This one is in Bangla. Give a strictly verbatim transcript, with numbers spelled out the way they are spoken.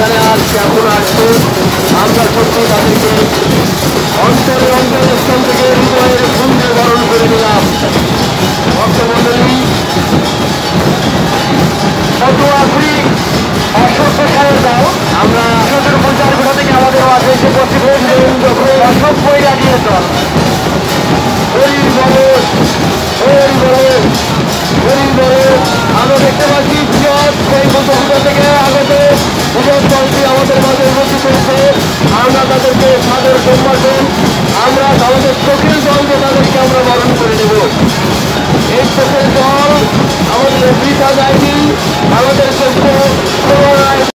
এখানে আসছে এখন আসছে আমরা সত্যি তাদেরকে অন্তরে অন্তরস্থান থেকে হৃদয়ের সুন্দর বরণ করে নিলাম। ভক্তমন্ডলী অসংখ্য সাহেব দাও আমরা সতেরো পঞ্চাশ ঘন্টা থেকে আমাদের মাঝে এসে উপস্থিত হয়েছিলেন যখন অসংখ্য বই লাগিয়ে চল হরি বলে হরি বলে হরি বলে আমরা দেখতে পাচ্ছি বিজয় সেই বন্ধুগুলো থেকে আগত বিজয় দলটি আমাদের মাঝে উপস্থিত হয়েছে। আমরা তাদেরকে সাদর সম্ভাষণ আমরা আমাদের চোখে